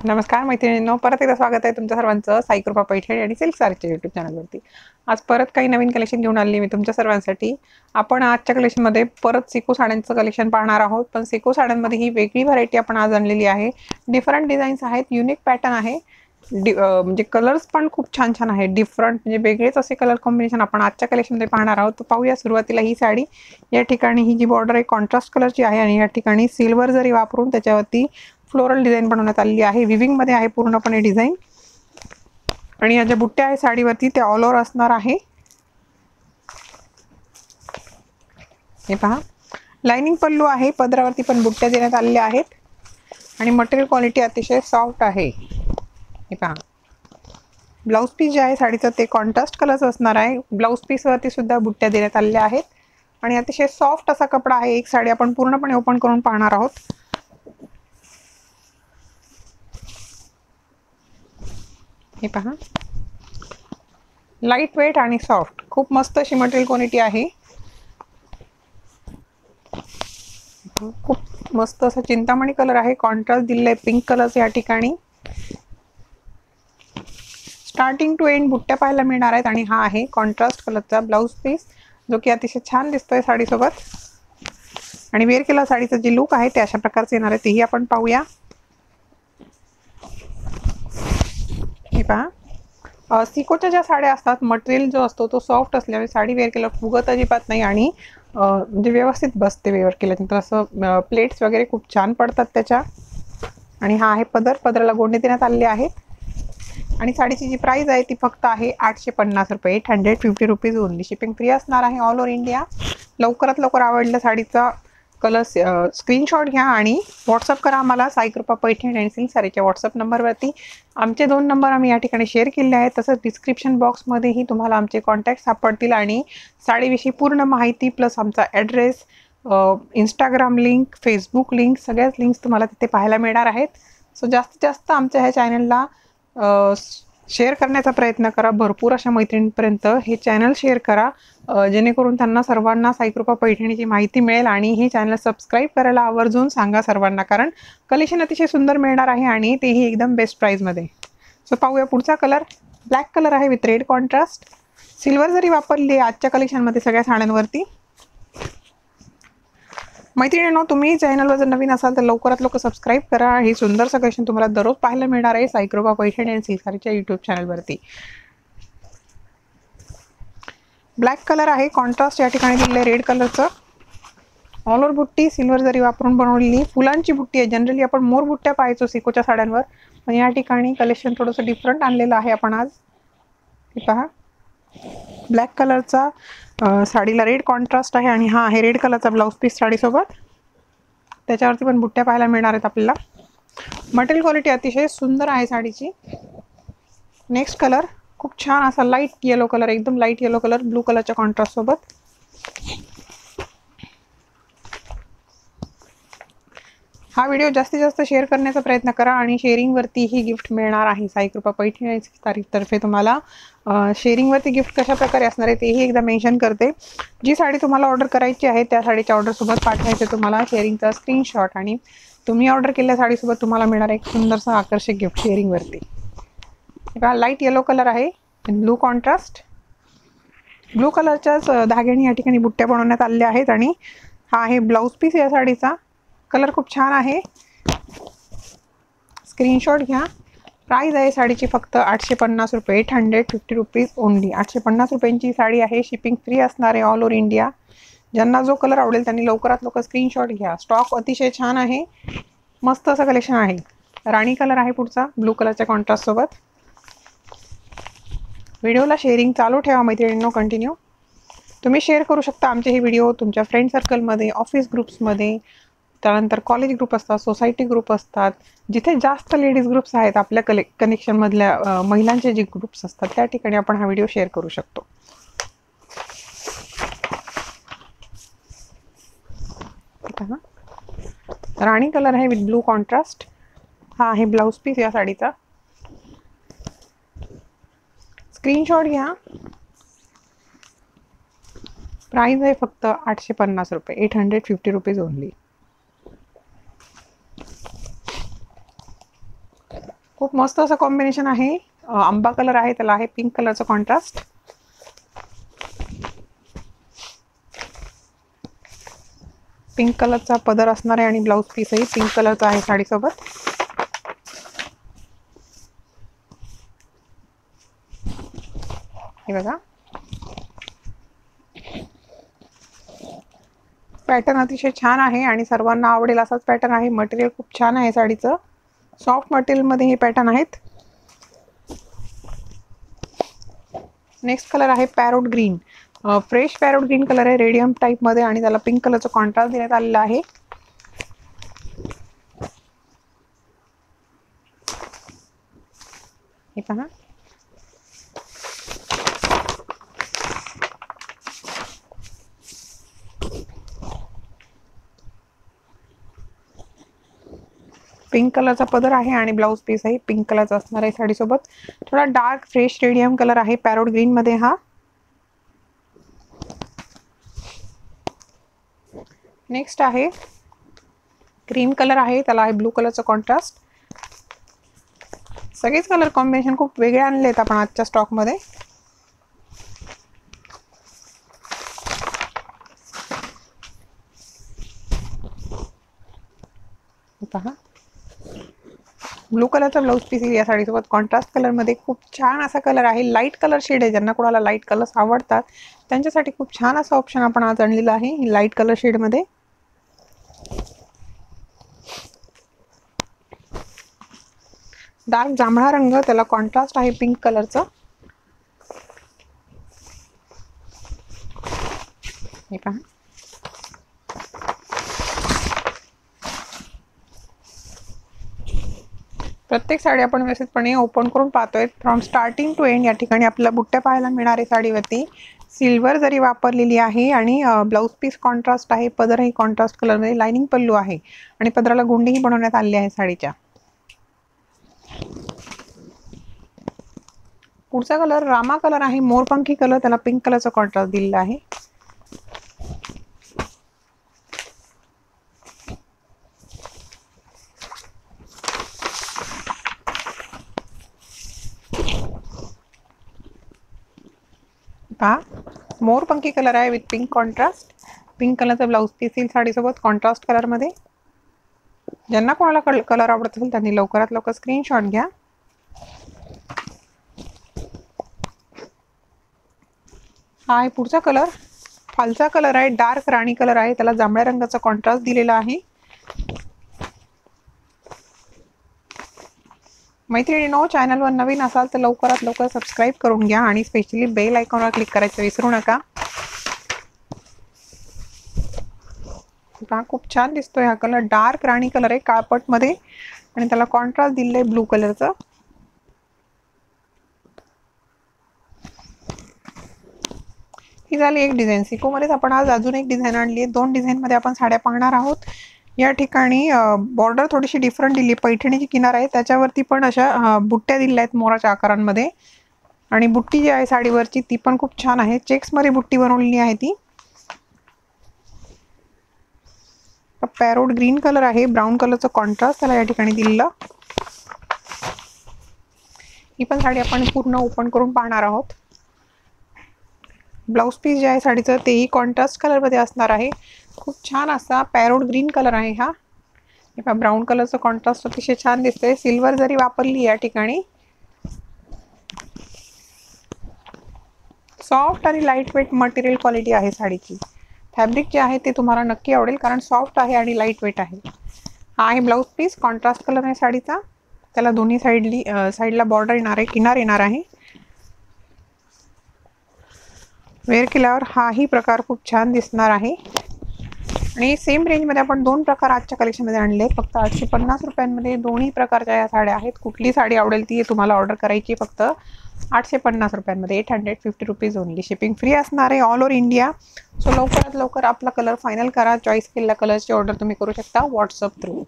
नमस्कार मैत्रिणींनो, परत एकदा स्वागत आहे तुमच्या सर्वांचं साईकृपा पैठणी आणि सिल्क सारीच्या यूट्यूब चॅनलवरती। आज परत काही नवीन कलेक्शन घेऊन आली मी तुमच्या सर्वांसाठी। आपण आजच्या कलेक्शनमध्ये परत सिको साड्यांचं कलेक्शन पाहणार आहोत, पण सिको साड्यांमध्ये ही वेगळी व्हरायटी आपण आज आणलेली आहे। डिफरंट डिझाईन्स आहेत, युनिक पॅटर्न आहे, म्हणजे कलर्स पण खूप छान छान आहे, डिफरंट म्हणजे वेगळेच असे कलर कॉम्बिनेशन आपण आजच्या कलेक्शनमध्ये पाहणार आहोत। तर पाहूया सुरुवातीला ही साडी। या ठिकाणी ही जी बॉर्डर आहे कॉन्ट्रास्ट कलरची आहे आणि या ठिकाणी सिल्वर जरी वापरून त्याच्यावरती फ्लोरल डिझाइन बनवण्यात आलेली आहे। विविंग मध्ये आहे पूर्णपणे डिझाइन आणि या ज्या बुट्ट्या आहे साडीवरती त्या ऑल ओव्हर असणार आहे। हे पहा, लाइनिंग पल्लू आहे, पदरावरती पण बुट्ट्या देण्यात आलेल्या आहेत आणि मटेरियल क्वालिटी अतिशय सॉफ्ट आहे। हे पहा, ब्लाउज पीस जे आहे साडीचं ते कॉन्ट्रास्ट कलरचं असणार आहे। ब्लाउज पीस वरती सुद्धा बुट्ट्या देण्यात आलेल्या आहेत आणि अतिशय सॉफ्ट असा कपडा आहे। एक साडी आपण पूर्णपणे ओपन करून पाहणार आहोत। हे पहा, लाइट वेट आणि सॉफ्ट, खूप मस्त अशी मटेरियल क्वालिटी आहे। खूप मस्त असा चिंतामणी कलर आहे, कॉन्ट्रास्ट दिलेला आहे पिंक कलरचा। या ठिकाणी स्टार्टिंग टू एंड बुट्ट्या पाहायला मिळणार आहेत आणि हा आहे कॉन्ट्रास्ट कलरचा ब्लाउज पीस, जो की अतिशय छान दिसतोय साडीसोबत। आणि वेअर केला साडीचं जे लुक आहे ते अशा प्रकारचे येणार आहे, तेही आपण पाहूया। हे पहा, सिकोच्या ज्या साड्या असतात मटेरियल जो असतो तो सॉफ्ट असल्यामुळे साडी वेअर केल्यावर फुगत अजिबात नाही आणि म्हणजे व्यवस्थित बसते वेअर केल्यानंतर। असं प्लेट्स वगैरे खूप छान पडतात त्याच्या। आणि हा आहे पदर, पदराला गोंडे देण्यात आलेले आहेत आणि साडीची जी प्राइस आहे ती फक्त आहे 850 रुपये, 850 रुपीज ओनली। शिपिंग फ्री असणार आहे ऑल ओव्हर इंडिया। लवकरात लवकर आवडल्या साडीचा कलर स्क्रीनशॉट घ्या आणि व्हॉट्सअप करा आम्हाला साईकृपा पैठणी आणि सिल्क सारीच्या व्हॉट्सअप नंबरवरती। आमचे 2 नंबर आम्ही या ठिकाणी शेअर केले आहेत, तसंच डिस्क्रिप्शन बॉक्समध्येही तुम्हाला आमचे कॉन्टॅक्ट सापडतील आणि साडीविषयी पूर्ण माहिती प्लस आमचा address, Instagram link, Facebook link, सगळ्याच लिंक्स तुम्हाला तिथे पाहायला मिळणार आहेत। सो जास्तीत जास्त आमच्या ह्या चॅनलला शेअर करण्याचा प्रयत्न करा, भरपूर अशा मैत्रिणींपर्यंत हे चॅनल शेअर करा, जेणेकरून त्यांना सर्वांना साईकृपा पैठणीची माहिती मिळेल। आणि हे चॅनल सबस्क्राईब करायला आवर्जून सांगा सर्वांना, कारण कलेक्शन अतिशय सुंदर मिळणार आहे आणि तेही एकदम बेस्ट प्राईजमध्ये। सो पाहूया पुढचा कलर। ब्लॅक कलर आहे with red contrast. Silver zari वापरली आजच्या कलेक्शनमध्ये सगळ्या साड्यांवरती। मैत्रिणींनो, तुम्ही चॅनलवर जर नवीन असाल तर लवकरात लवकर सबस्क्राईब करा। हे सुंदरसं कलेक्शन तुम्हाला दररोज पाहायला मिळणार आहे साईकृपा पैठणी आणि सिल्क सारीच्या यूट्यूब चॅनलवरती। ब्लॅक कलर आहे, कॉन्ट्रास्ट या ठिकाणी दिलेलं रेड कलरचं। ऑल ओव्हर बुट्टी सिल्वर जरी वापरून बनवलेली फुलांची बुट्टी आहे। जनरली आपण मोर बुट्ट्या पाहायचो सिकोच्या साड्यांवर, पण या ठिकाणी कलेक्शन थोडंसं डिफरंट आणलेलं आहे आपण आज। हे पहा, ब्लॅक कलरचा साडीला रेड कॉन्ट्रास्ट आहे आणि हा आहे रेड कलरचा ब्लाउज पीस साडीसोबत। त्याच्यावरती पण बुट्ट्या पाहायला मिळणार आहेत आपल्याला। मटेरियल क्वालिटी अतिशय सुंदर आहे साडीची। नेक्स्ट कलर खूप छान असा लाईट येलो कलर, एकदम लाईट येलो कलर ब्लू कलरच्या कॉन्ट्रास्ट सोबत। हा व्हिडिओ जास्तीत जास्त शेअर करण्याचा प्रयत्न करा आणि शेअरिंगवरती ही गिफ्ट मिळणार आहे साईकृपा पैठणी तारीखतर्फे तुम्हाला। शेअरिंगवरती गिफ्ट कशा प्रकारे असणार आहे तेही एकदा मेन्शन करते। जी साडी तुम्हाला ऑर्डर करायची आहे त्या साडीच्या ऑर्डरसोबत पाठवायचे तुम्हाला शेअरिंगचा स्क्रीनशॉट आणि तुम्ही ऑर्डर केलेल्या साडीसोबत तुम्हाला मिळणार एक सुंदरसं आकर्षक गिफ्ट शेअरिंगवरती। बघा, लाईट येलो कलर आहे, ब्लू कॉन्ट्रास्ट। ब्लू कलरच्याच धाग्याने या ठिकाणी बुट्ट्या बनवण्यात आलेल्या आहेत आणि हा आहे ब्लाउज पीस या साडीचा। कलर खूप छान आहे, स्क्रीनशॉट घ्या। प्राइस आहे साडीची फक्त 850 रुपये, 850 रुपीज ओनली। 850 रुपयांची साडी आहे, शिपिंग फ्री असणार आहे ऑल ओव्हर इंडिया। ज्यांना जो कलर आवडेल त्यांनी लवकरात लवकर स्क्रीनशॉट घ्या। स्टॉक अतिशय छान आहे, मस्त असं कलेक्शन आहे। राणी कलर आहे पुढचा ब्लू कलरच्या कॉन्ट्रास्ट सोबत। व्हिडिओला शेअरिंग चालू ठेवा मैत्रिणींनो, कंटिन्यू। तुम्ही शेअर करू शकता आमचे हे व्हिडिओ तुमच्या फ्रेंड सर्कलमध्ये, ऑफिस ग्रुप्समध्ये, त्यानंतर कॉलेज ग्रुप असतात, सोसायटी ग्रुप असतात, जिथे जास्त लेडीज ग्रुप्स आहेत आपल्या कनेक्शनमधल्या महिलांचे जे ग्रुप्स असतात त्या ठिकाणी आपण हा व्हिडिओ शेअर करू शकतो। राणी कलर आहे विथ ब्लू कॉन्ट्रास्ट। हा आहे ब्लाउज पीस या साडीचा। स्क्रीनशॉट घ्या। प्राइस आहे फक्त 850 रुपये, 850 रुपीज ओनली। खूप मस्त असं कॉम्बिनेशन आहे. आंबा कलर आहे, त्याला आहे पिंक कलरचा कॉन्ट्रास्ट. पिंक कलरचा पदर असणार आहे आणि ब्लाऊज पीसही पिंक कलरचा आहे साडीसोबत. हे बघा, पॅटर्न अतिशय छान आहे आणि सर्वांना आवडेल असाच पॅटर्न आहे. मटेरियल खूप छान आहे साडीचं, सॉफ्ट मटेरियलमध्ये हे पॅटर्न आहेत. नेक्स्ट कलर आहे parrot green. Fresh parrot green colour आहे, रेडियम टाईपमध्ये आणि त्याला पिंक कलरचा कॉन्ट्रास्ट देण्यात आलेला आहे. हे पहा, पिंक कलरचा पदर आहे आणि ब्लाऊज पीसही पिंक कलरचा असणार आहे साडीसोबत. थोडा डार्क फ्रेश रेडियम कलर आहे पॅरोट ग्रीन मध्ये हा. नेक्स्ट आहे क्रीम कलर आहे, त्याला आहे ब्लू कलरचा कॉन्ट्रास्ट. सगळेच कलर कॉम्बिनेशन खूप वेगळे आणले आहेत आपण आजच्या स्टॉकमध्ये. पहा, ब्लू कलरचा ब्लाऊज पीस या साडीसोबत कॉन्ट्रास्ट कलरमध्ये. खूप छान असा कलर आहे, लाईट कलर शेड आहे. ज्यांना कोणाला लाईट कलर्स आवडतात त्यांच्यासाठी खूप छान असा ऑप्शन आपण आज आणलेला आहे लाईट कलर शेडमध्ये. डार्क जांभळा रंग, त्याला कॉन्ट्रास्ट आहे पिंक कलरचा. हे पहा, प्रत्येक साडी आपण व्यवस्थितपणे ओपन करून पाहतोय. फ्रॉम स्टार्टिंग टू एंड या ठिकाणी आपल्याला बुट्ट्या पाहायला मिळणार आहे साडीवरती. सिल्वर जरी वापरलेली आहे आणि ब्लाऊज पीस कॉन्ट्रास्ट आहे. पदरही कॉन्ट्रास्ट कलरमध्ये, लाइनिंग पल्लू आहे आणि पदराला गुंडीही बनवण्यात आली आहे साडीच्या. पुढचा कलर रामा कलर आहे, मोरपंखी कलर, त्याला पिंक कलरचा कॉन्ट्रास्ट दिलेला आहे. पहा, मोरपंखी कलर आहे विथ पिंक कॉन्ट्रास्ट. पिंक कलरचा ब्लाऊज पीस येईल साडीसोबत कॉन्ट्रास्ट कलरमध्ये. ज्यांना कोणाला कलर आवडत असेल त्यांनी लवकरात लवकर स्क्रीनशॉट घ्या. हा आहे पुढचा कलर, खालचा कलर आहे डार्क राणी कलर आहे, त्याला जांभळ्या रंगाचा कॉन्ट्रास्ट दिलेला आहे. मैत्रिणींनो, चॅनलवर नवीन असाल तर लवकरात लवकर सबस्क्राईब करून घ्या आणि स्पेशली बेल आयकॉनवर क्लिक करायचं विसरू नका. खूप छान दिसतोय हा कलर, डार्क राणी कलर आहे काळपटमध्ये आणि त्याला कॉन्ट्रास्ट दिलेला आहे ब्लू कलरचा. ही झाली एक डिझाईन. सिकोमध्येच आपण आज अजून एक डिझाईन आणली आहे. 2 डिझाईनमध्ये आपण साड्या पाहणार आहोत. या ठिकाणी बॉर्डर थोडीशी डिफरंट दिली. पैठणीची किनार आहे त्याच्यावरती पण अशा बुट्ट्या दिल्या आहेत मोराच्या आकारांमध्ये आणि बुट्टी जी आहे साडीवरची ती पण खूप छान आहे. चेक्समध्ये बुट्टी बनवलेली आहे ती. पॅरोट ग्रीन कलर आहे, ब्राऊन कलरचा कॉन्ट्रास्ट त्याला या ठिकाणी दिलेला. ही पण साडी आपण पूर्ण ओपन करून पाहणार आहोत. ब्लाऊज पीस जे आहे साडीचं तेही कॉन्ट्रास्ट कलरमध्ये असणार आहे. खूप छान असा पॅरोट ग्रीन कलर आहे हा. ब्राऊन कलरचं कॉन्ट्रास्ट अतिशय छान दिसतंय. सिल्वर जरी वापरली या ठिकाणी. सॉफ्ट आणि लाईट वेट मटेरियल क्वालिटी आहे साडीची. फॅब्रिक जे आहे ते तुम्हाला नक्की आवडेल कारण सॉफ्ट आहे आणि लाईट वेट आहे. हा आहे ब्लाऊज पीस, कॉन्ट्रास्ट कलर आहे साडीचा. त्याला दोन्ही साईडला बॉर्डर येणार आहे, किनार येणार आहे. वेअर केल्यावर हाही प्रकार खूप छान दिसणार आहे. आणि सेम रेंजमध्ये आपण 2 प्रकार आजच्या कलेक्शनमध्ये आणले आहेत. फक्त 850 रुपयांमध्ये दोन्ही प्रकारच्या या साड्या आहेत. कुठली साडी आवडेल ती तुम्हाला ऑर्डर करायची फक्त 850 रुपयांमध्ये. 850 रुपीज ओनली. शिपिंग फ्री असणार आहे ऑल ओव्हर इंडिया. सो लवकरात लवकर आपला कलर फायनल करा. चॉईस केलेल्या कलरची ऑर्डर तुम्ही करू शकता व्हॉट्सअप थ्रू.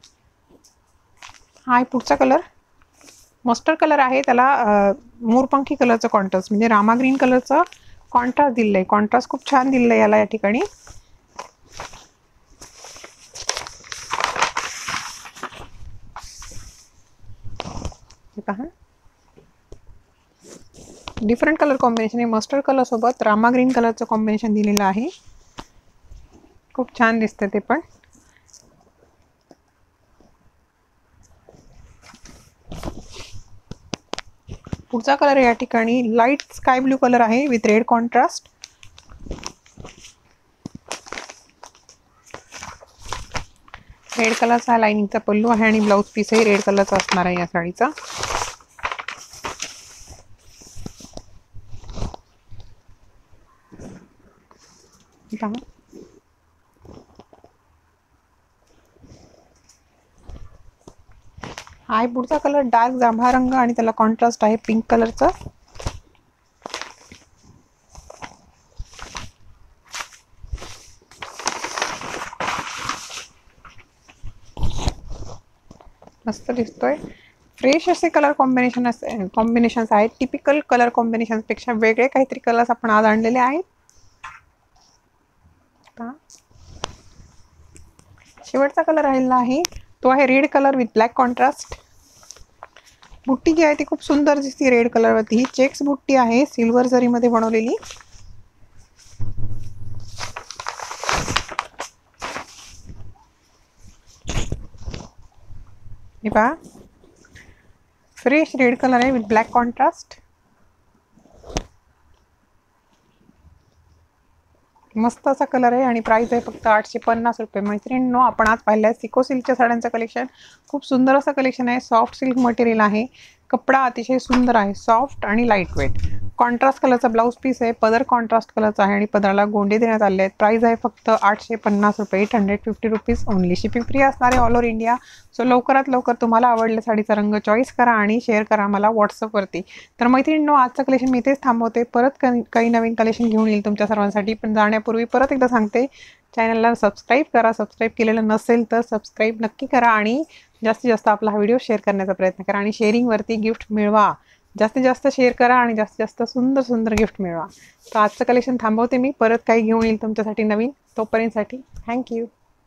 हा आहे पुढचा कलर, मस्टर्ड कलर आहे, त्याला मोरपंखी कलरचं कॉन्ट्रास्ट म्हणजे रामा ग्रीन कलरचं कॉन्ट्रास्ट दिलेलं आहे. कॉन्ट्रास्ट खूप छान दिलेलं आहे याला या ठिकाणी. हे पहा, डिफरंट कलर कॉम्बिनेशन आहे. मस्टर्ड कलर सोबत रामा ग्रीन कलरचं कॉम्बिनेशन दिलेलं आहे. खूप छान दिसतं ते पण. पुढचा कलर या ठिकाणी लाईट स्काय ब्लू कलर आहे विथ रेड कॉन्ट्रास्ट. रेड कलरचा लाइनिंगचा पल्लू आहे आणि ब्लाउज पीसही रेड कलरचा असणार आहे या साडीचा. हा पुढचा कलर डार्क जांभळा रंग आणि त्याला कॉन्ट्रास्ट आहे पिंक कलरचा. मस्त दिसतोय. फ्रेश असे कलर कॉम्बिनेशन्स आहेत. टिपिकल कलर कॉम्बिनेशन्स पेक्षा वेगळे काहीतरी कलर्स आपण आज आणलेले आहेत. शेवटचा कलर राहिला आहे तो आहे red colour with black contrast. बुट्टी जी आहे ती खूप सुंदर दिसते रेड कलर वरती. ही चेक्स बुट्टी आहे सिल्वर जरी मध्ये बनवलेली. हे पहा, फ्रेश रेड कलर आहे विथ ब्लॅक कॉन्ट्रास्ट. मस्त असा कलर आहे आणि प्राइस आहे फक्त 850 रुपये. मैत्रिणींनो, आपण आज पाहिलं आहे सिको सिल्कच्या साड्यांचं कलेक्शन. खूप सुंदर असं कलेक्शन आहे. सॉफ्ट सिल्क मटेरियल आहे. कपडा अतिशय सुंदर आहे, सॉफ्ट आणि लाईट वेट. कॉन्ट्रास्ट कलरचा ब्लाउज पीस आहे. पदर कॉन्ट्रास्ट कलरचा आहे आणि पदराला गोंडे देण्यात आले आहेत. प्राइस आहे फक्त 850 रुपये, 850 रुपीज ओनली. शिपिंग फ्री असणार आहे ऑल ओव्हर इंडिया. सो लवकरात लवकर तुम्हाला आवडल्या साडीचा रंग चॉईस करा आणि शेअर करा मला व्हॉट्सअपवरती. तर मैत्रिणींनो, आजचं कलेक्शन मी इथेच थांबवते. परत काही नवीन कलेक्शन घेऊन येईल तुमच्या सर्वांसाठी. पण जाण्यापूर्वी परत एकदा सांगते, चॅनलला सबस्क्राईब करा. सबस्क्राईब केलेलं नसेल तर सबस्क्राईब नक्की करा आणि जास्तीत जास्त आपला हा व्हिडिओ शेअर करण्याचा प्रयत्न करा आणि शेअरिंगवरती गिफ्ट मिळवा. जास्तीत जास्त शेअर करा आणि जास्तीत जास्त सुंदर सुंदर गिफ्ट मिळवा. तर आजचं कलेक्शन थांबवते मी. परत काही घेऊन येईल तुमच्यासाठी नवीन. तोपर्यंतसाठी थँक्यू.